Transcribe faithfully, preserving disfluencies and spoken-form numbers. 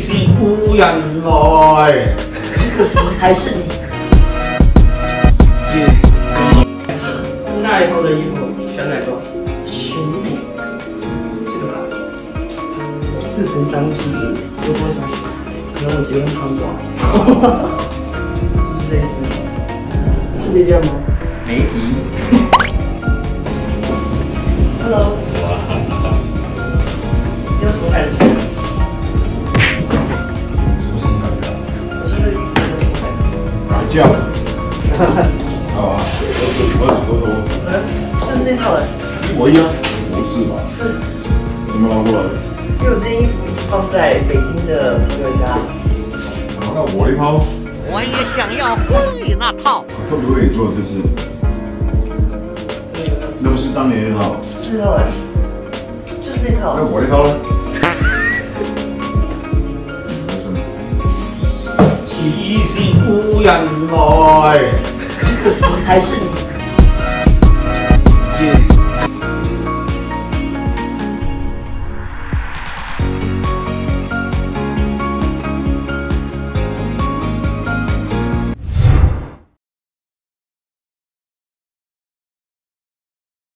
是故人來， 可惜还是你。 那以后的衣服选哪个？ 选你这个吧，似曾相识，有多少？可能我结婚穿过，就是类似的。 是这件吗？ 美迪。 Hello。你要什么感觉？ 什么新感觉？ 我说这衣服有什么感觉？ 打架。啊，我我我我。 嗯，就是那套哎。 一模一样？不是吧？ 是。 怎么拿过来的？ 因为我这件衣服一直放在北京的朋友家。 那我一套。 我也想要婚礼那套。 会不会你做的这是？那不是当年那套？ 是套哎，就是那套。 那我那套呢？其是故人來， 可惜还是你。